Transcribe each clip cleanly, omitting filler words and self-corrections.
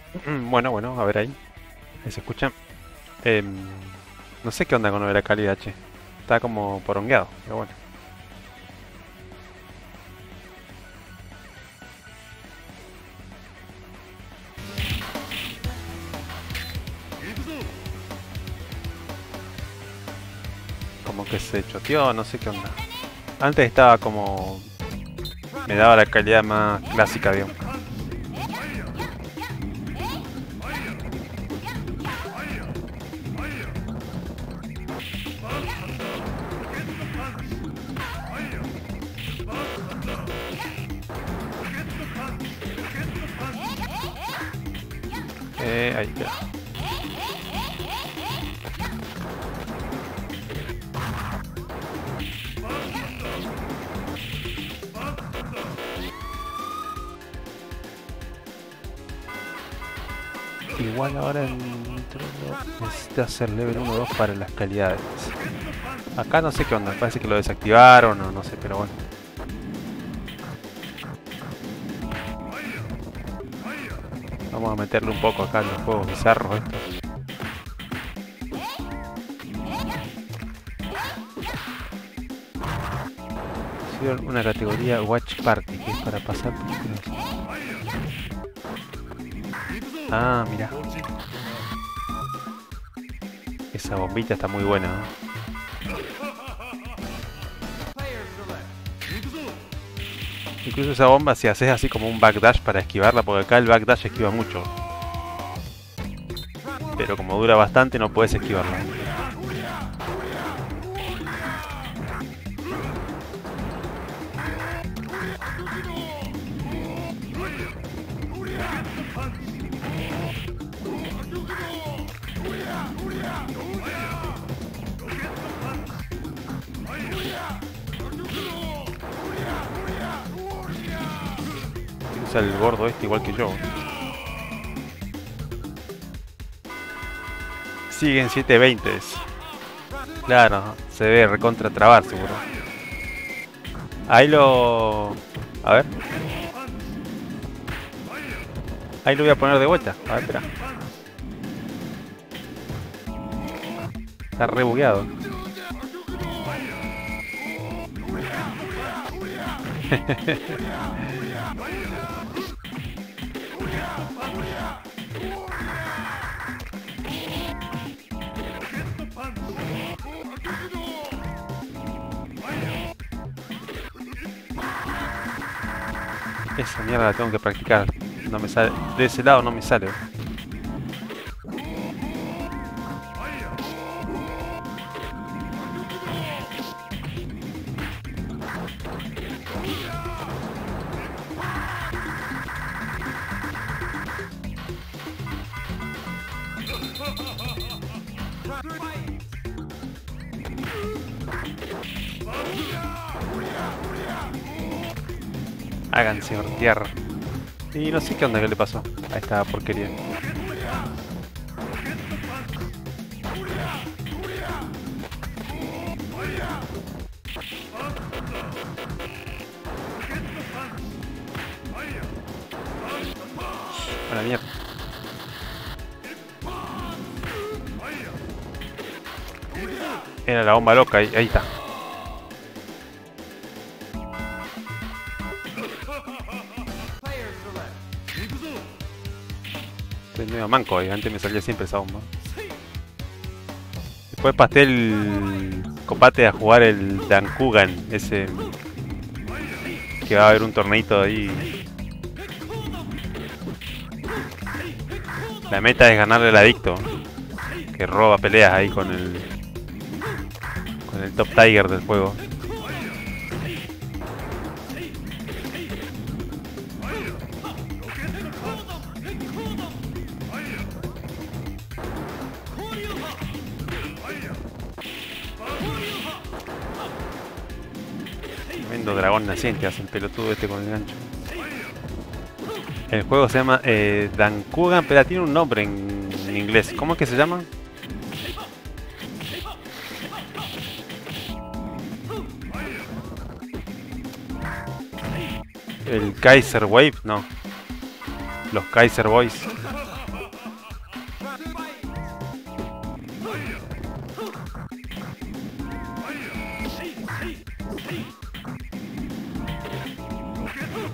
Bueno, bueno, a ver ahí. Ahí se escucha. Em, no sé qué onda con lo de la calidad, che. Está como porongueado, pero bueno. Como que se choteó, no sé qué onda. Antes estaba como... Me daba la calidad más clásica, digamos. Ahí está. Igual ahora en Nitro necesita hacer level 1 o 2 para las calidades. Acá no sé qué onda, parece que lo desactivaron o no sé, pero bueno. Vamos a meterle un poco acá en los juegos bizarros estos. Hicieron una categoría Watch Party, que es para pasar películas. Ah, mira. Esa bombita está muy buena, ¿no? Incluso esa bomba si haces así como un backdash para esquivarla, porque acá el backdash esquiva mucho. Pero como dura bastante no puedes esquivarla. Usa el gordo este igual que yo. Siguen 720. Claro, se debe recontra trabar seguro. Ahí lo... A ver. Ahí lo voy a poner de vuelta. A ver, espera. Está re bugueado. Esa mierda la tengo que practicar. No me sale. De ese lado no me sale. Háganse hortear. Y no sé qué onda que le pasó a esta porquería. A la mierda. Era la bomba loca, ahí está. Estoy medio manco ahí, antes me salía siempre esa bomba. Después Pastel combate a jugar el Dankugan, ese que va a haber un torneito ahí. La meta es ganarle al adicto, que roba peleas ahí con el Top Tiger del juego. Tremendo dragón naciente, hace el pelotudo este con el gancho. El juego se llama Dankugan, pero tiene un nombre en inglés. ¿Cómo es que se llama? El Kaiser Wave, no. Los Kaiser Boys.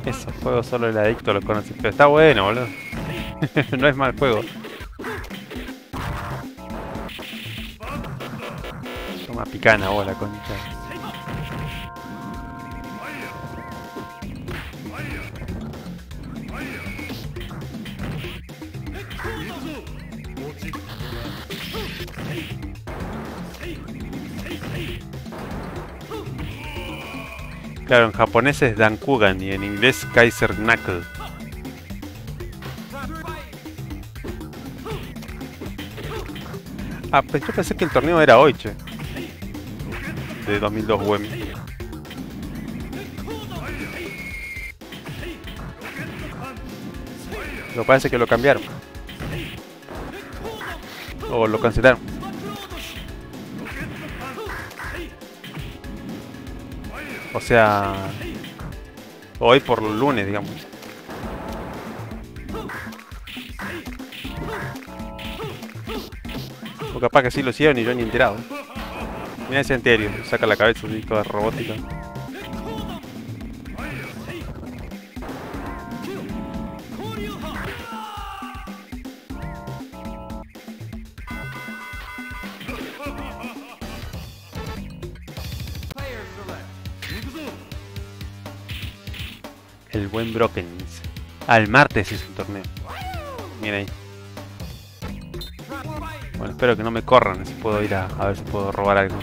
Esos juegos solo el adicto los conoce. Pero está bueno, boludo. No es mal juego. Toma picana vos la concha. Claro, en japonés es Dankugan y en inglés Kaiser Knuckle. Ah, pues yo pensé que el torneo era hoy, che. De 2002 WEM. Pero parece que lo cambiaron. O lo cancelaron. O sea, hoy por lunes, digamos. O capaz que sí lo hicieron y yo ni enterado. Mira ese anterior, saca la cabeza así toda robótica. El buen Broken. Al martes es el torneo. Mira ahí. Bueno, espero que no me corran, si puedo ir a ver si puedo robar algo.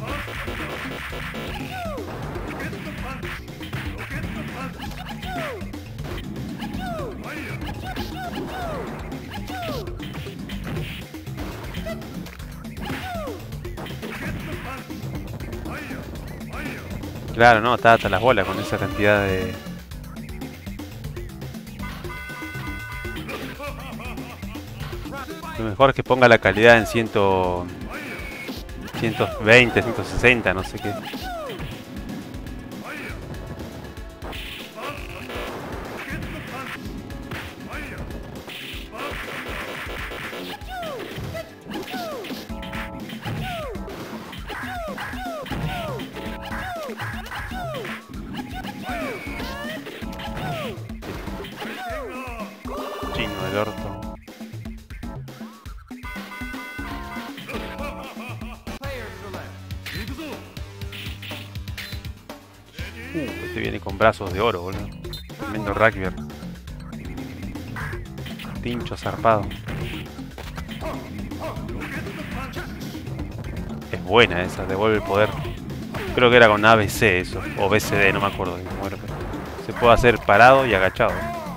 Claro, no, está hasta las bolas con esa cantidad de... Lo mejor es que ponga la calidad en 120, 160, no sé qué. Chino del orto. Este viene con brazos de oro, boludo. Tremendo rugby. Pincho zarpado. Es buena esa, devuelve el poder. Creo que era con ABC eso, o BCD, no me acuerdo cómo era. Se puede hacer parado y agachado.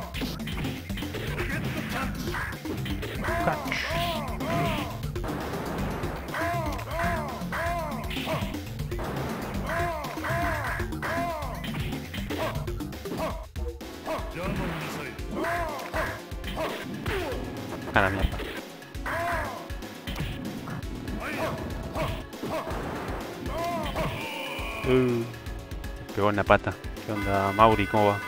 A la mierda. Pegó en la pata. ¿Qué onda, Mauri? ¿Cómo va?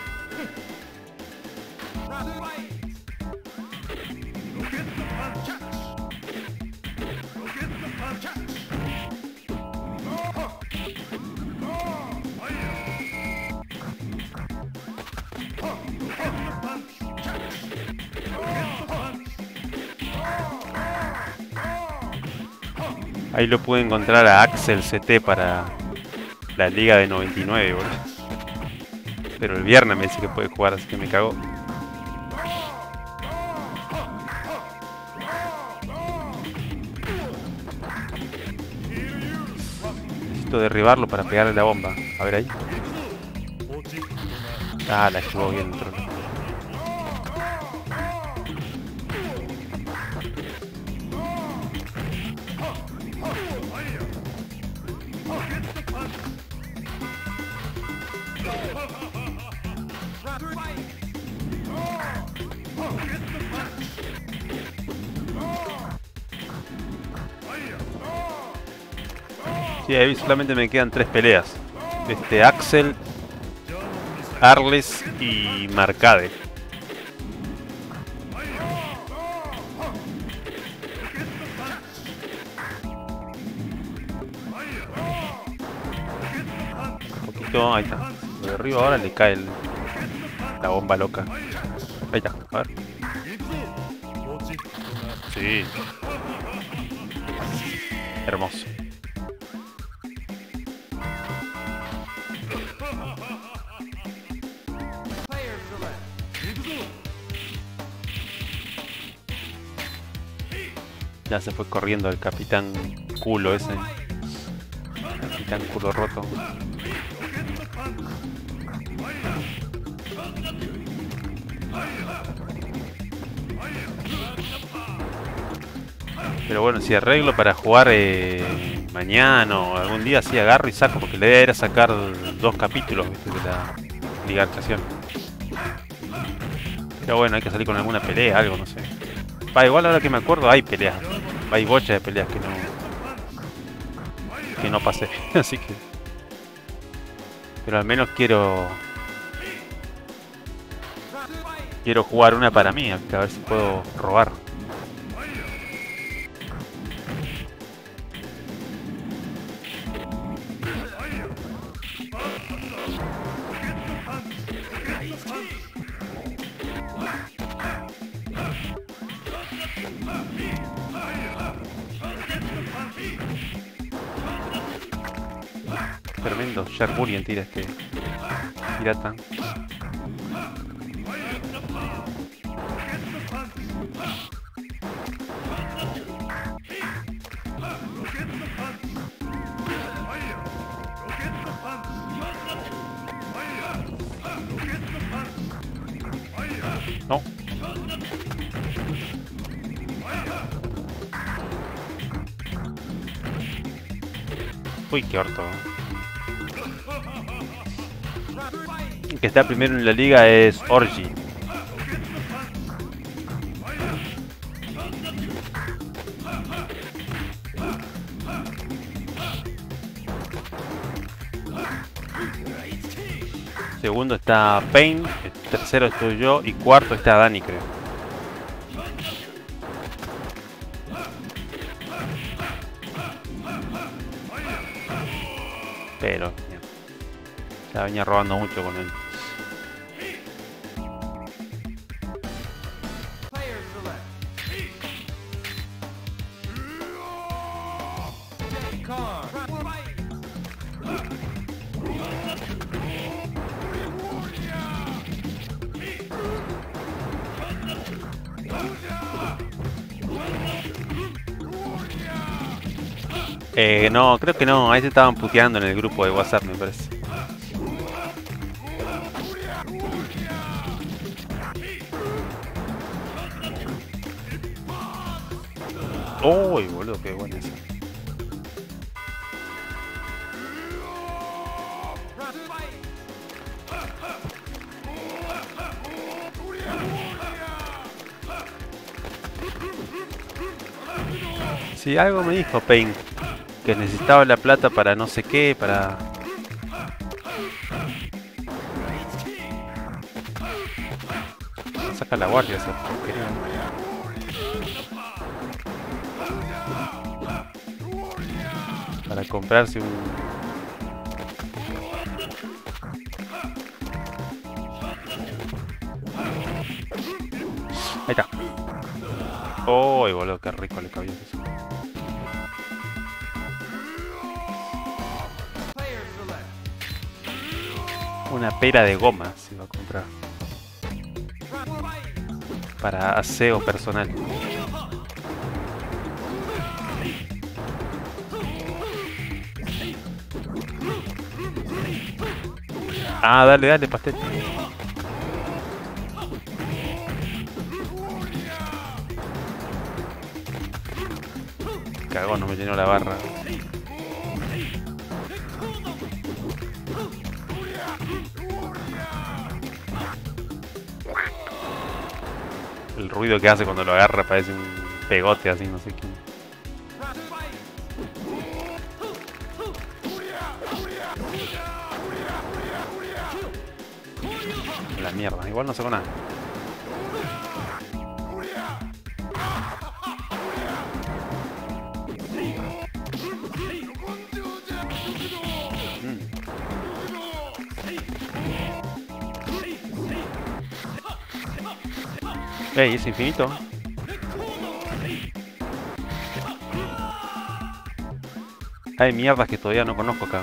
Ahí lo pude encontrar a Axel CT para la liga de 99, boludo. Pero el viernes me dice que puede jugar, así que me cagó. Necesito derribarlo para pegarle la bomba. A ver ahí. Ah, la esquivó bien el trono. Sí, ahí solamente me quedan 3 peleas. Axel, Arles y Marcade. Un poquito, ahí está. Lo de arriba ahora le cae el... La bomba loca. Ahí está, a ver. Sí. Hermoso. Ya se fue corriendo el capitán culo ese. Capitán culo roto. Pero bueno, si arreglo para jugar mañana o algún día, sí agarro y saco, porque la idea era sacar 2 capítulos, ¿viste? De la Liga de Actuación. Pero bueno, hay que salir con alguna pelea, algo, no sé. Igual ahora que me acuerdo hay peleas. Hay bochas de peleas que no pasé. Así que... Pero al menos quiero jugar una para mí, a ver si puedo robar. Tremendo Sharpurian tira este pirata. No. Uy, qué orto. El que está primero en la liga es Orgi. Segundo está Pain, el tercero estoy yo y cuarto está Dani, creo. Pero ya venía robando mucho con él. No, creo que no, ahí se estaban puteando en el grupo de WhatsApp, me parece. Uy, boludo, qué bueno eso. Sí, algo me dijo Pain, que necesitaba la plata para no sé qué, para... Saca la guardia esa porquería. Para comprarse un... Ahí está. Uy, boludo, qué rico le cabía eso. Una pera de goma se va a comprar. Para aseo personal. Ah, dale, dale, pastel. Cagón, no me llenó la barra. El ruido que hace cuando lo agarra parece un pegote así, no sé qué. La mierda, igual no sacó nada. Ey, es infinito. Hay mierdas que todavía no conozco acá.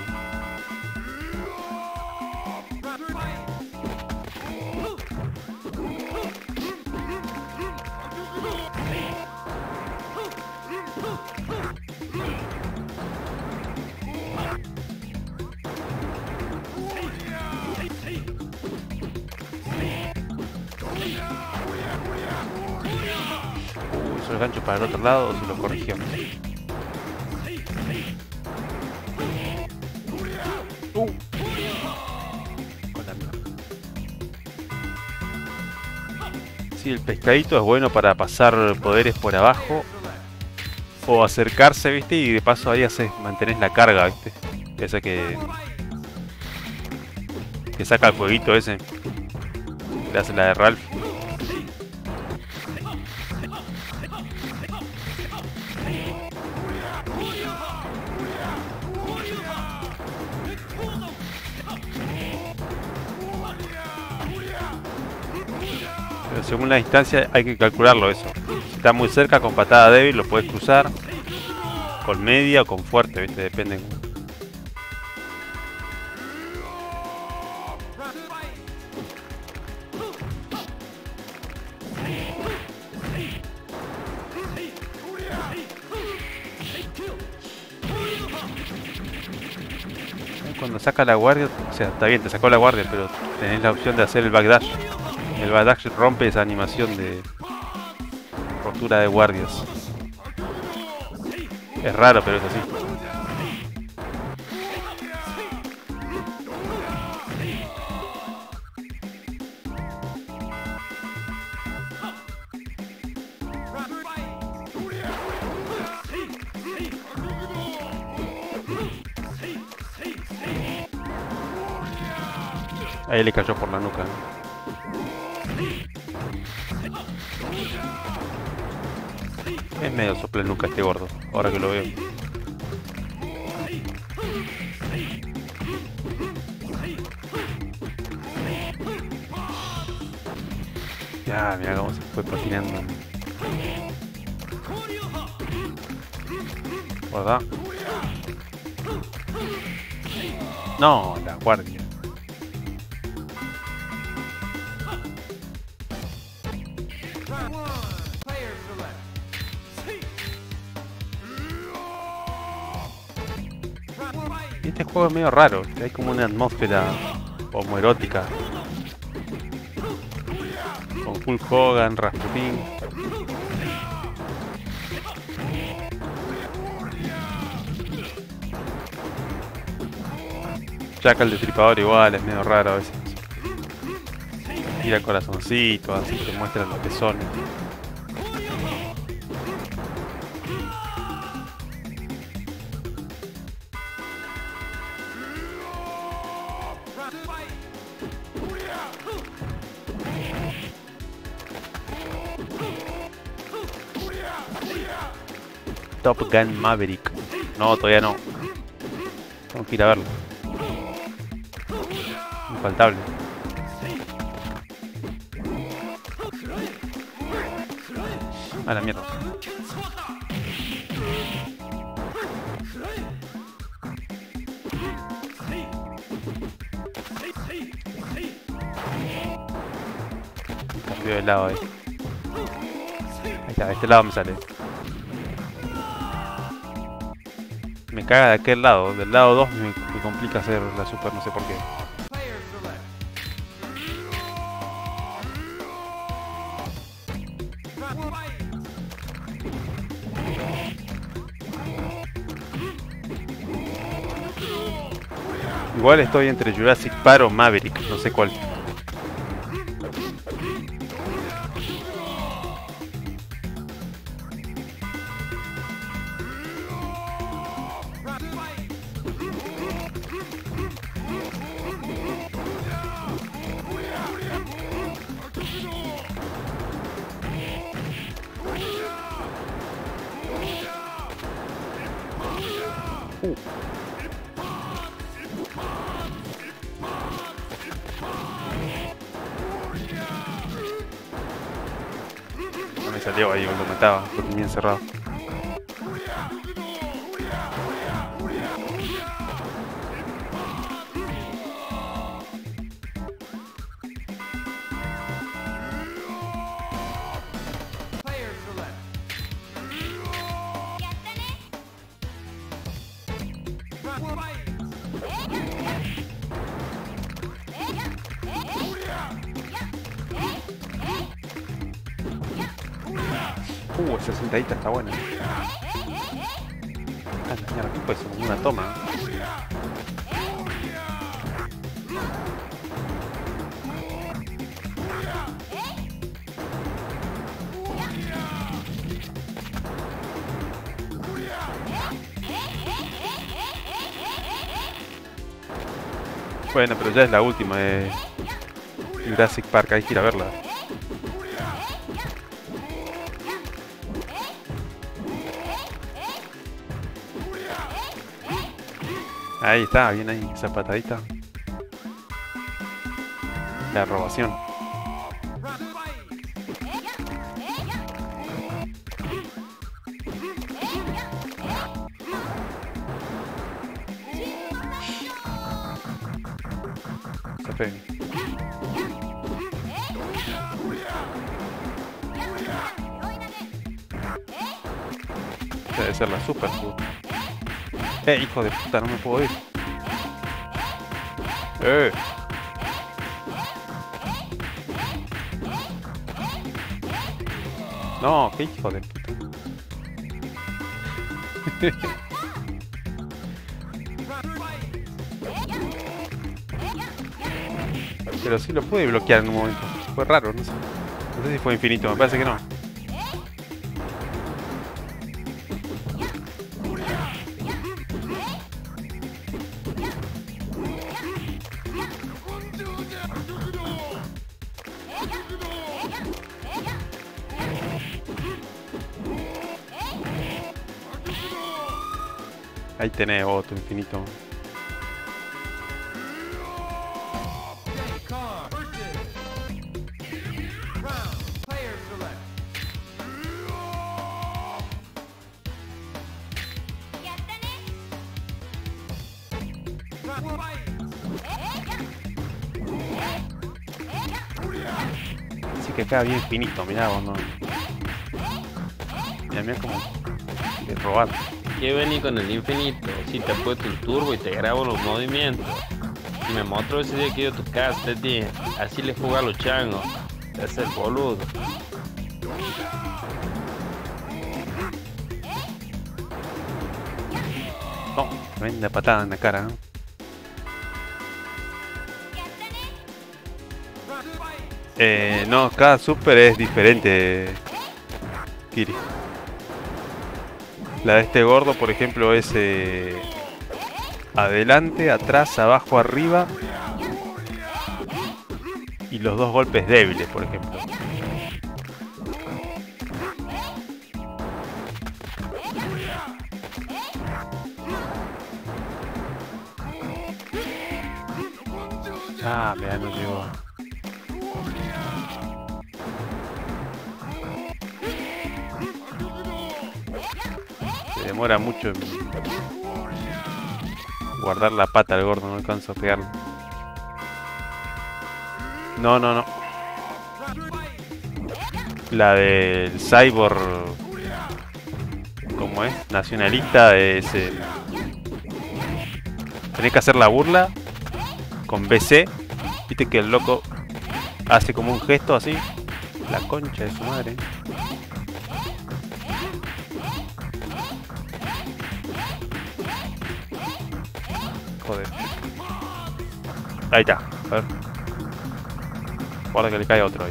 Hizo el gancho para el otro lado o se lo corrigió. Con la mierda. Sí, el pescadito es bueno para pasar poderes por abajo o acercarse, ¿viste? Y de paso ahí mantenés la carga, ¿viste? Esa que saca el jueguito ese. Le hace la de Ralph. Pero según la distancia hay que calcularlo eso. Si está muy cerca con patada débil lo puedes cruzar. Con media o con fuerte, ¿viste? Depende. Cuando saca la guardia, o sea, está bien, te sacó la guardia, pero tenés la opción de hacer el backdash. El backdash rompe esa animación de rotura de guardias. Es raro, pero es así. Ahí le cayó por la nuca, ¿no? Es medio sople nuca este gordo, ahora que lo veo. Ya, mira cómo se fue patinando. ¿Verdad? No, la guardia. Este juego es medio raro, hay como una atmósfera homoerótica. Con Hulk Hogan, Rasputin. Jack el Destripador igual, es medio raro a veces. Tira corazoncito, así te muestran los pezones. Top Gun Maverick. No, todavía no. Tengo que ir a verlo. Infaltable. A la mierda. Cambio de lado ahí. Ahí está, de este lado me sale. Me caga de aquel lado, del lado 2 me complica hacer la super, no sé por qué. Igual estoy entre Jurassic Park o Maverick, no sé cuál. salió ahí, lo mataba, lo tenía encerrado. Esa sentadita está buena. Ah, mierda, ¿qué fue eso? Como una toma. Bueno, pero ya es la última de Jurassic Park, hay que ir a verla. Ahí está, bien ahí, esa patadita. La robación. Se pega. Debe ser la super. Hijo de puta, no me puedo ir. No, qué hijo de puta. Pero sí lo pude bloquear en un momento. Fue raro, no sé. No sé si fue infinito, me parece que no. Ahí tenés otro infinito. Así que queda bien finito, mirá vos, no. Mirá como de robar. Yo vení con el infinito, si te he puesto el turbo y te grabo los movimientos. Si me mostró ese día que yo a tu casa, tío, así le juega a los changos. Es el boludo. No, tremenda patada en la cara, ¿no? No, cada super es diferente, Kiri. La de este gordo, por ejemplo, es adelante, atrás, abajo, arriba. Y los dos golpes débiles, por ejemplo. Ah, mira, no llegó. Se demora mucho en guardar la pata al gordo, no alcanzo a pegarlo. No, no, no. La del cyborg, ¿cómo es? Nacionalista es... tenés que hacer la burla con BC. Viste que el loco hace como un gesto así. La concha de su madre. Joder. Ahí está. A ver. Guarda que le cae otro ahí.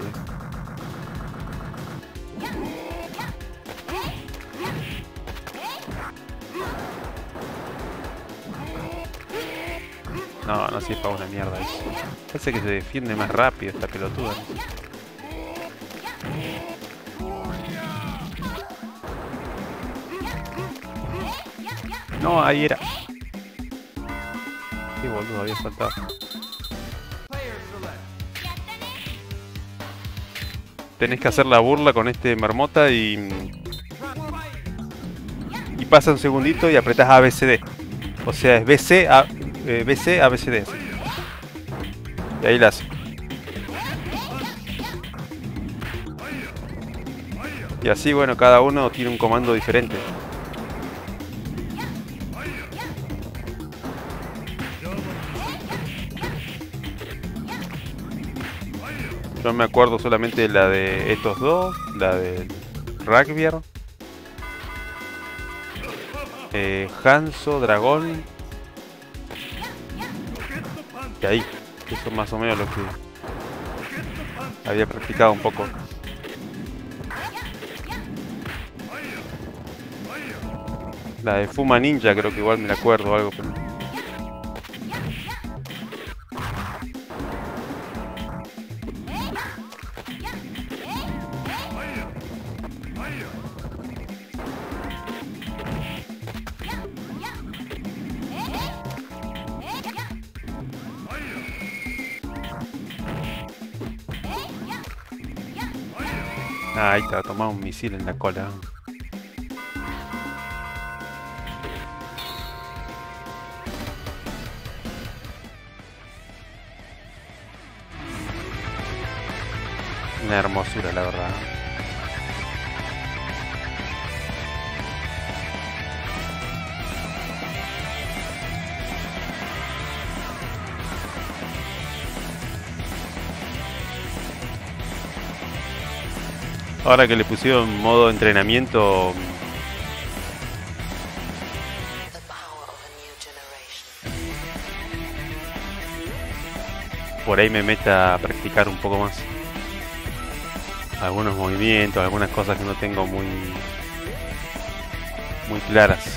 No, no sirve para una mierda eso. Parece que se defiende más rápido esta pelotuda. No, ahí era. Qué boludo, había saltado. tenés que hacer la burla con este marmota y pasa un segundito y apretás ABCD. O sea, es BC, BC, ABCD. Y ahí la hace. Y así, bueno, cada uno tiene un comando diferente. Yo me acuerdo solamente la de estos dos, la de Ragbier, Hanzo, Dragón. Y ahí, eso es más o menos lo que había practicado un poco. La de Fuma Ninja creo que igual me la acuerdo o algo, pero... Ah, ahí te va a tomar un misil en la cola. Una hermosura, la verdad. Ahora que le pusieron modo entrenamiento, por ahí me meta a practicar un poco más. Algunos movimientos, algunas cosas que no tengo muy claras.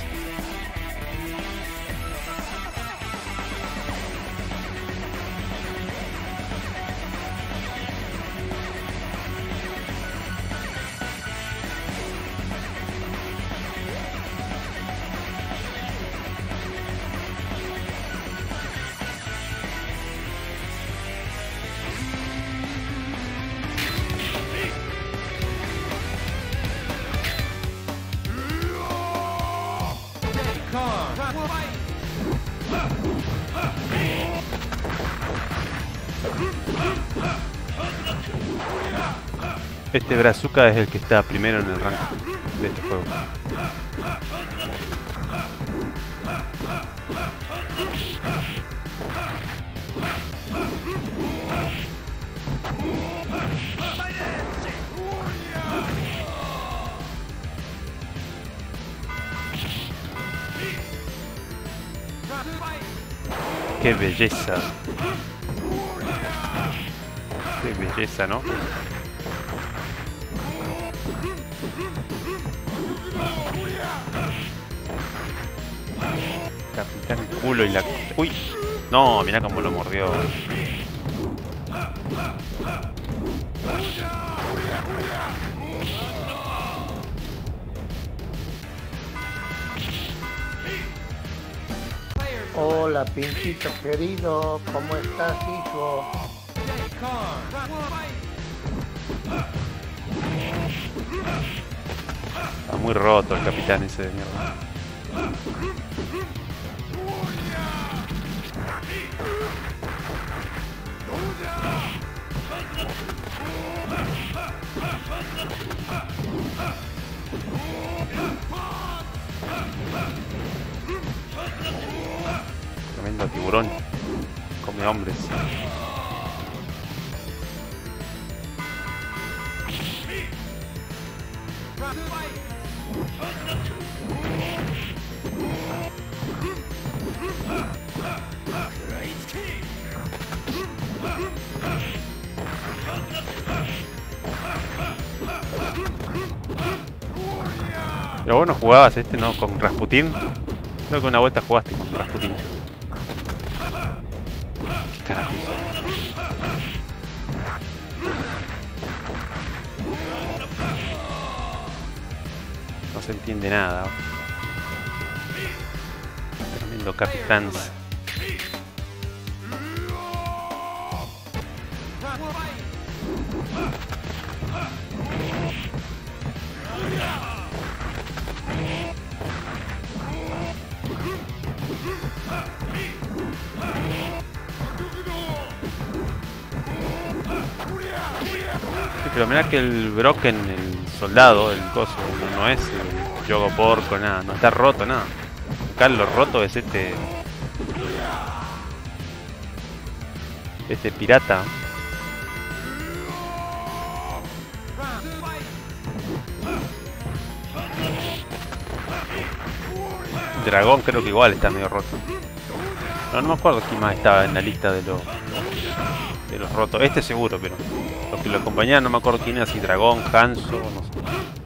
Este Brazuca es el que está primero en el ranking de este juego. ¡Qué belleza! ¡Qué belleza!, ¿no? Capitán culo y la... ¡Uy! No, mira cómo lo mordió. Hola, Pinchito querido, ¿cómo estás, hijo? Está muy roto el capitán ese de mierda. Tremendo tiburón. Come hombres. Pero vos no jugabas este, ¿no? Con Rasputin. Creo que una vuelta jugaste con Rasputin. ¿Qué carajo? No se entiende nada. Tremendo capitán. Pero mirá que el Broken, el soldado, el coso, no es el Yogo Porco, nada, no está roto, nada. Acá lo roto es este pirata. Dragón creo que igual está medio roto. No me acuerdo quién más estaba en la lista de los rotos. Este seguro, pero los que lo acompañaban no me acuerdo quién era, si Dragón, Hanzo, no sé.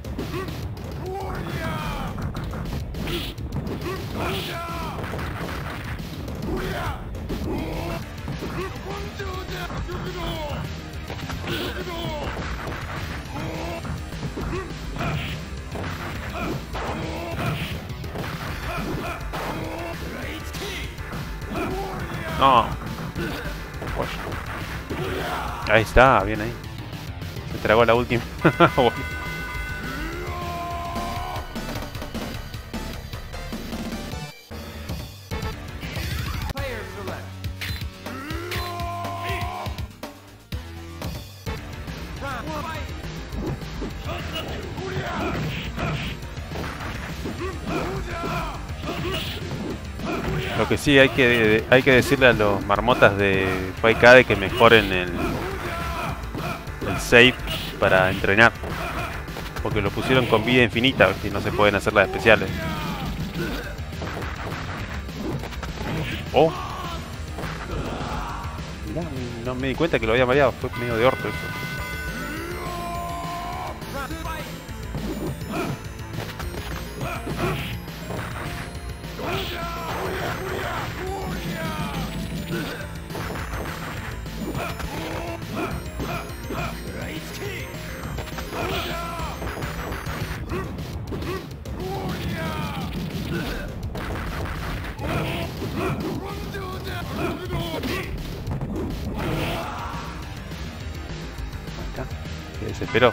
No. Ahí está, bien ahí. Se tragó la última. Bueno. Lo que sí hay que decirle a los marmotas de Faikade que mejoren el save para entrenar, porque lo pusieron con vida infinita y no se pueden hacer las especiales. Oh, mirá, no me di cuenta que lo había mareado, fue medio de orto eso. Se desesperó.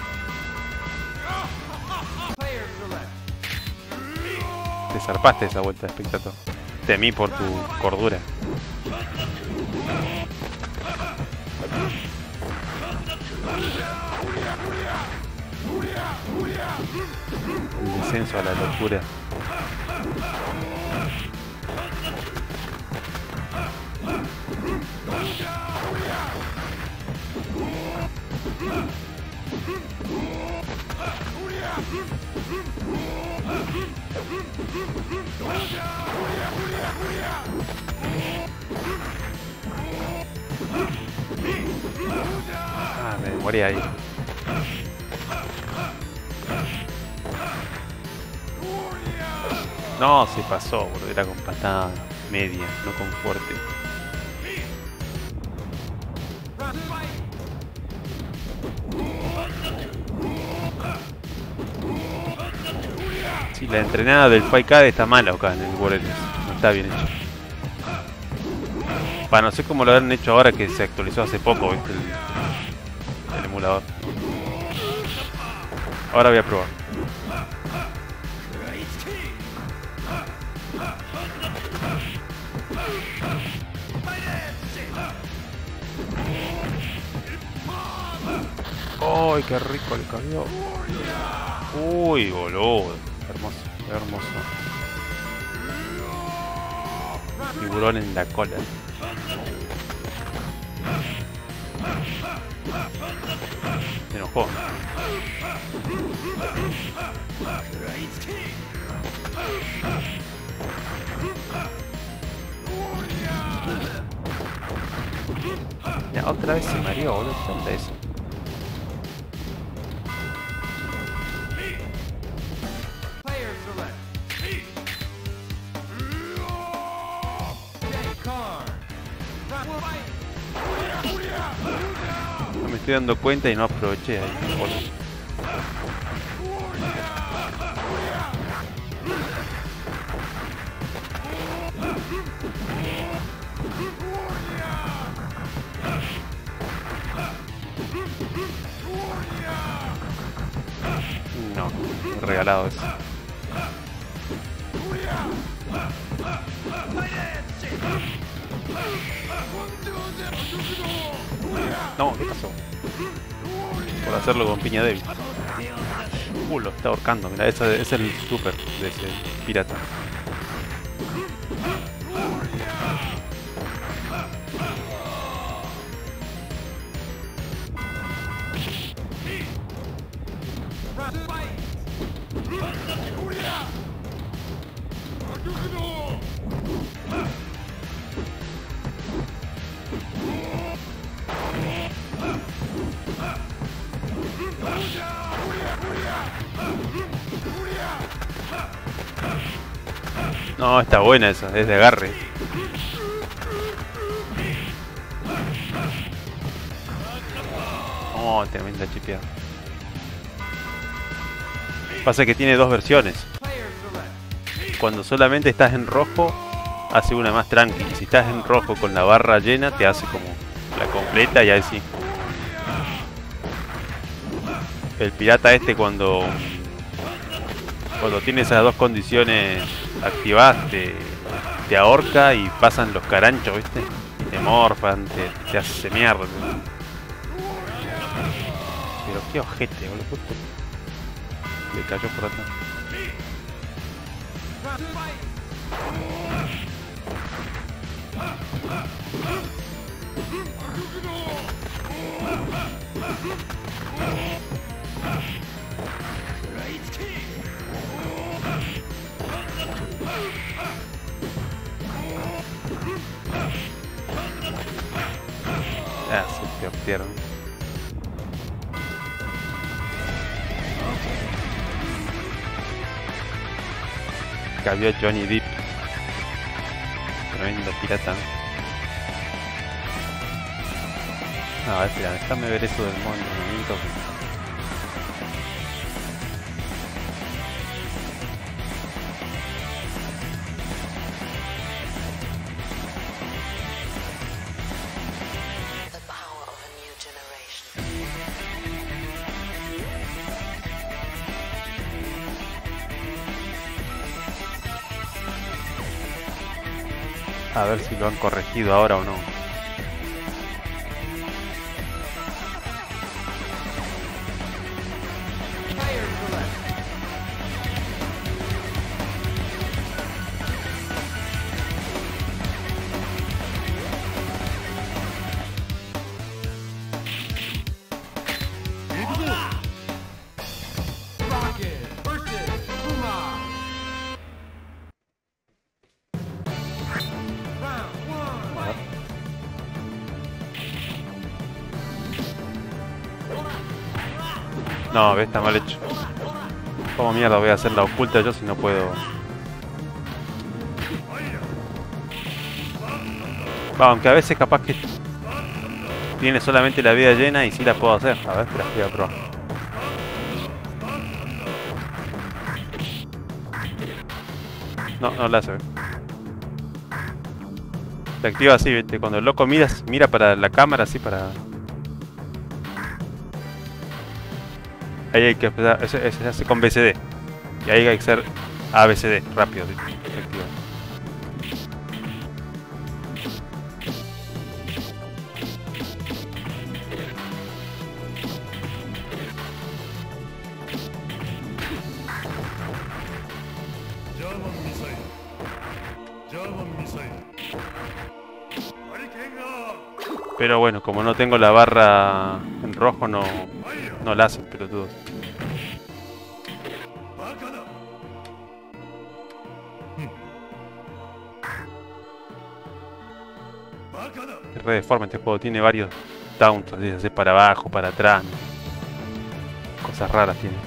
Te zarpaste esa vuelta, espectador. Temí por tu cordura. El descenso a la locura. Ah, me morí ahí. No, se pasó, boludo. Era con patada media, no con fuerte. Sí, la entrenada del Faikade está mala acá en el World. No está bien hecho. No sé cómo lo han hecho ahora que se actualizó hace poco, ¿viste? El emulador. Ahora voy a probar. ¡Ay, qué rico le cayó! ¡Uy, boludo! Hermoso, hermoso. Tiburón en la cola. Se enojó. Ya, otra vez se mareó, boludo. ¿Qué onda eso? No me estoy dando cuenta y no aproveché ahí. No, regalado eso. No, ¿qué pasó? Por hacerlo con piña débil. Lo está ahorcando. Mira, ese es el super de ese pirata. No, está buena esa, es de agarre. Oh, tremenda chipeada. Pasa que tiene dos versiones. Cuando solamente estás en rojo, hace una más tranqui. Si estás en rojo con la barra llena, te hace como la completa y ahí sí. El pirata este cuando tiene esas dos condiciones activadas te ahorca y pasan los caranchos, ¿viste? Te morfan, te hace mierda. Pero qué ojete, boludo. Justo le cayó por atrás. Ah, se perdieron. Cayó Johnny Depp. Tremendo pirata. No, espera, déjame ver eso del modo de entrenamiento. A ver si lo han corregido ahora o no. No, ve, está mal hecho. ¿Cómo mierda voy a hacer la oculta yo si no puedo? Va, aunque a veces capaz que tiene solamente la vida llena y sí la puedo hacer. A ver, espera, voy a probar. No, no la hace. Se activa así, ¿viste? Cuando el loco mira para la cámara, así para... Ahí hay que empezar, ese se hace con BCD. Y ahí hay que hacer ABCD, rápido, efectivo. Pero bueno, como no tengo la barra en rojo, no la hacen, pelotudo. Es re deforme este juego, tiene varios taunts, así, hacer para abajo, para atrás. Cosas raras tiene.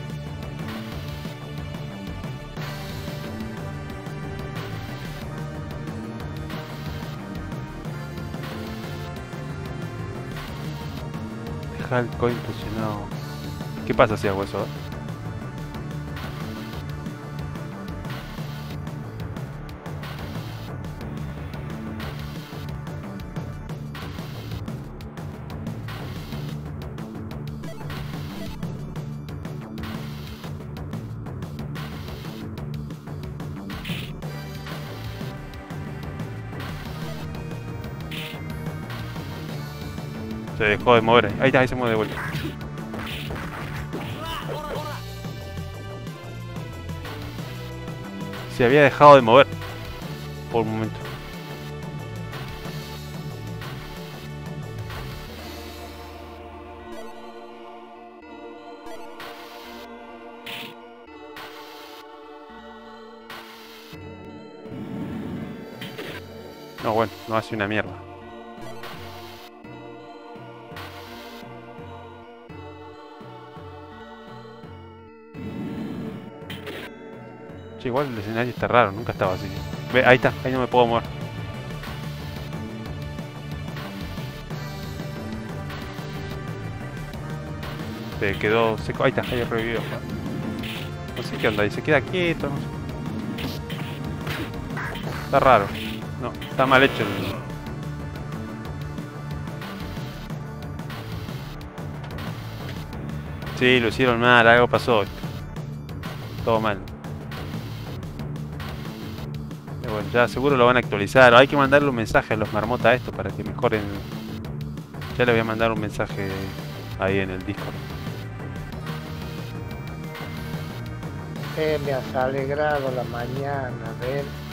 Deja el coin presionado. ¿Qué pasa si hago eso? Se dejó de mover. Ahí está, ahí se mueve de vuelta. Se había dejado de mover. Por un momento. No, bueno, no hace una mierda. Che, igual el escenario está raro, nunca estaba así. Ve, ahí está, ahí no me puedo mover. Se quedó seco, ahí está, ahí revivió. No sé qué onda, y se queda quieto, no sé. Está raro. No, está mal hecho el... Sí, lo hicieron mal, algo pasó. Todo mal. Pero bueno, ya seguro lo van a actualizar. Hay que mandarle un mensaje a los marmotas a esto para que mejoren. Ya le voy a mandar un mensaje ahí en el Discord. Me has alegrado la mañana, a ver.